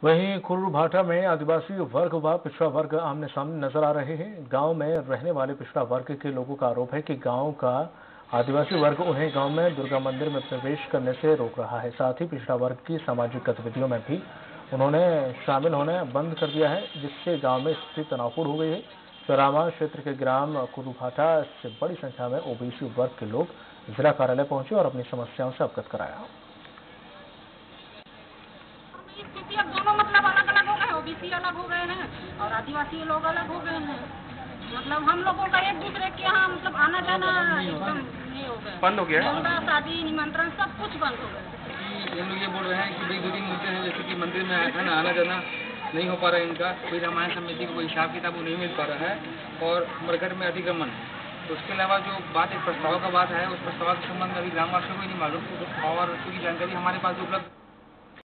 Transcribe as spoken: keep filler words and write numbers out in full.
वहीं खुर्रभाठा में आदिवासी वर्ग व पिछड़ा वर्ग आमने सामने नजर आ रहे हैं। गांव में रहने वाले पिछड़ा वर्ग के लोगों का आरोप है कि गांव का आदिवासी वर्ग उन्हें गांव में दुर्गा मंदिर में प्रवेश करने से रोक रहा है। साथ ही पिछड़ा वर्ग की सामाजिक गतिविधियों में भी उन्होंने शामिल होना बंद कर दिया है, जिससे गांव में स्थिति तनावपूर्ण हो गई है। चरामा क्षेत्र के ग्राम खुर्रभाठा से बड़ी संख्या में ओबीसी वर्ग के लोग जिला कार्यालय पहुंचे और अपनी समस्याओं से अवगत कराया। स्थिति अब दोनों मतलब अलग अलग हो गए, ओबीसी अलग हो गए हैं और आदिवासी लोग अलग हो गए हैं। मतलब हम लोगों का एक दूसरे के यहाँ मतलब आना जाना एकदम नहीं हो गया, बंद हो गया। शादी निमंत्रण सब कुछ बंद हो गया। हम लोग ये बोल रहे हैं कि भाई दो तीन मुद्दे हैं, जैसे कि मंदिर में है ना आना जाना नहीं हो पा रहा है, इनका कोई रामायण समिति को कोई हिसाब किताब नहीं मिल पा रहा है और मरघट में अतिक्रमण है। तो उसके अलावा जो बात एक प्रस्ताव का बात है, उस प्रस्ताव के संबंध में अभी ग्रामवासियों को नहीं मालूम और उसकी जानकारी हमारे पास उपलब्ध